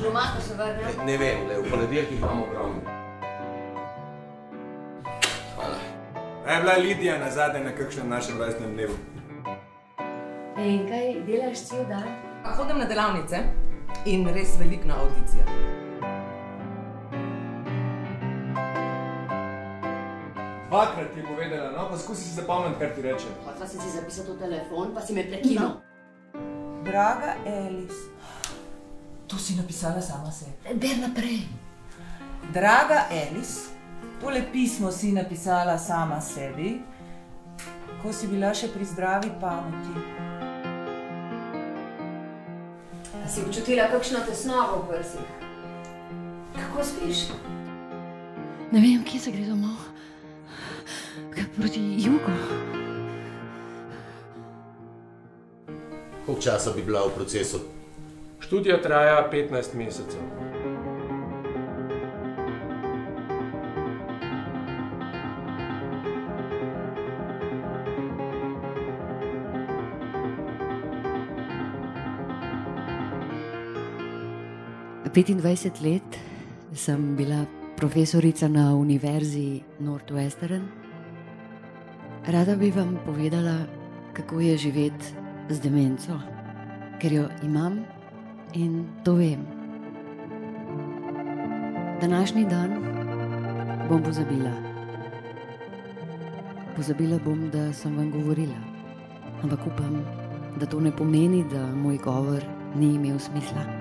doma, ko se vrnem? Ne vem, v ponedeljkih imamo ogromno. Hvala. Je bila Lidija nazadnje na kakšnem našem rojstnem dnevu. In kaj delaš cel dan? Hodim na delavnice in res veliko na avdicije. Dvakrat ti je povedala, no, pa skusi si zapomniti, kar ti reče. Hotela sem si zapisati v telefon, pa si me prekinil. Draga Elis, to si napisala sama sebi. Ber naprej. Draga Elis, tole pismo si napisala sama sebi, ko si bila še pri zdravi pameti. A si občutila kakšno tesnobo v prsih? Kako spiš? Ne vem, kje se gre domov. Proti jugu. Koliko časa bi bila v procesu? Študija traja 15 mesecev. Petindvajset let sem bila profesorica na Univerzi Northwestern. Rada bi vam povedala, kako je živeti z demenco, ker jo imam in to vem. Današnji dan bom pozabila. Pozabila bom, da sem vam govorila, ampak upam, da to ne pomeni, da moj govor ni imel smisla.